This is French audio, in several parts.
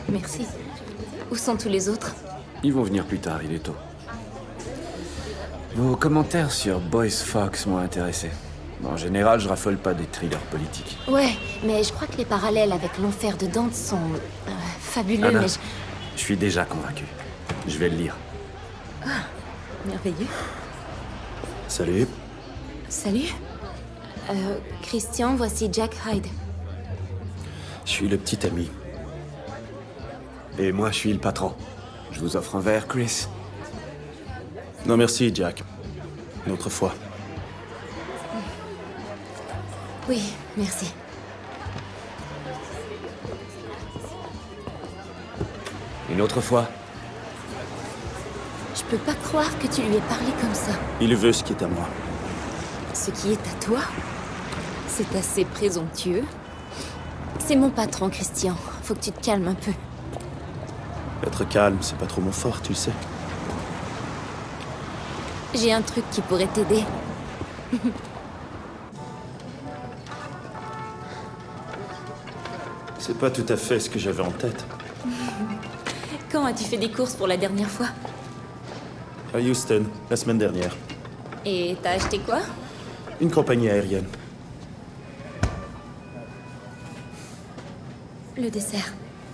Merci. Où sont tous les autres? Ils vont venir plus tard, il est tôt. Vos commentaires sur Boyce Fox m'ont intéressé. Bon, en général, je raffole pas des thrillers politiques. Ouais, mais je crois que les parallèles avec l'enfer de Dante sont... fabuleux, Anna, mais je suis déjà convaincu. Je vais le lire. merveilleux. Salut. Salut. Christian, voici Jack Hyde. Je suis le petit ami. Et moi, je suis le patron. Je vous offre un verre, Chris. Non merci, Jack. Une autre fois. Oui, merci. Une autre fois. Je peux pas croire que tu lui aies parlé comme ça. Il veut ce qui est à moi. Ce qui est à toi, c'est assez présomptueux. C'est mon patron, Christian. Faut que tu te calmes un peu. Être calme, c'est pas trop mon fort, tu le sais. J'ai un truc qui pourrait t'aider. C'est pas tout à fait ce que j'avais en tête. Quand as-tu fait des courses pour la dernière fois? À Houston, la semaine dernière. Et t'as acheté quoi? Une compagnie aérienne. Le dessert.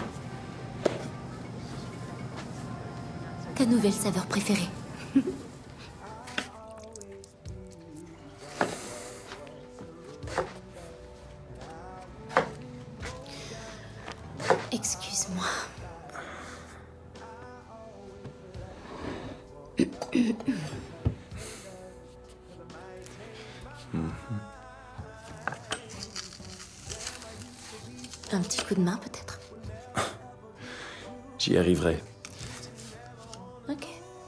Ta nouvelle saveur préférée. Excuse-moi. Un petit coup de main, peut-être? J'y arriverai. Ok.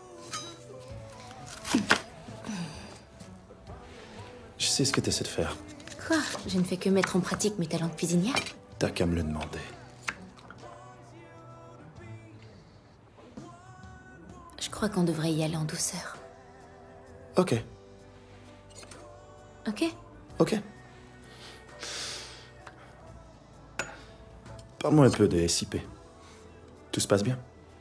Je sais ce que t'essaies de faire. Quoi? Je ne fais que mettre en pratique mes talents de cuisinière. T'as qu'à me le demander. Je crois qu'on devrait y aller en douceur. Ok. Ok? Ok. Parle-moi un peu de SIP. Tout se passe bien?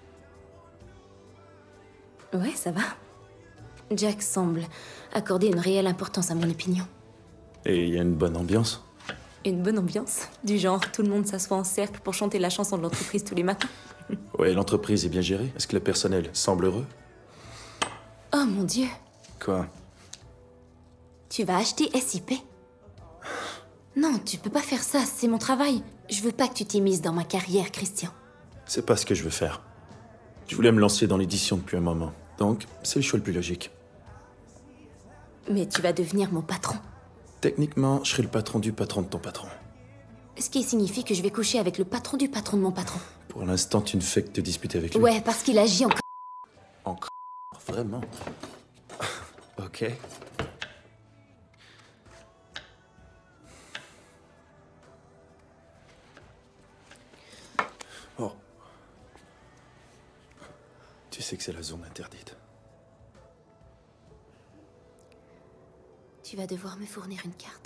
Ouais, ça va. Jack semble accorder une réelle importance à mon opinion. Et il y a une bonne ambiance? Une bonne ambiance. Du genre, tout le monde s'assoit en cercle pour chanter la chanson de l'entreprise tous les matins. Ouais, l'entreprise est bien gérée. Est-ce que le personnel semble heureux? Oh mon Dieu. Quoi? Tu vas acheter SIP? Non, tu peux pas faire ça, c'est mon travail. Je veux pas que tu t'immisces dans ma carrière, Christian. C'est pas ce que je veux faire. Je voulais me lancer dans l'édition depuis un moment. Donc, c'est le choix le plus logique. Mais tu vas devenir mon patron. Techniquement, je serai le patron de ton patron. Ce qui signifie que je vais coucher avec le patron de mon patron. Pour l'instant, tu ne fais que te disputer avec lui. Ouais, parce qu'il agit en... Encore? Vraiment? Ok. Oh. Tu sais que c'est la zone interdite. Tu vas devoir me fournir une carte.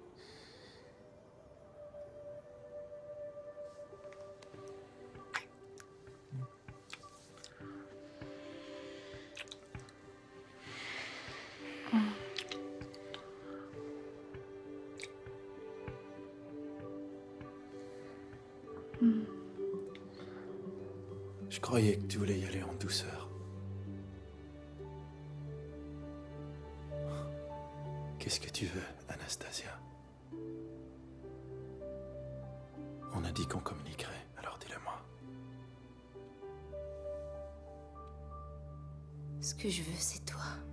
Je croyais que tu voulais y aller en douceur. Qu'est-ce que tu veux, Anastasia? On a dit qu'on communiquerait, alors dis-le-moi. Ce que je veux, c'est toi.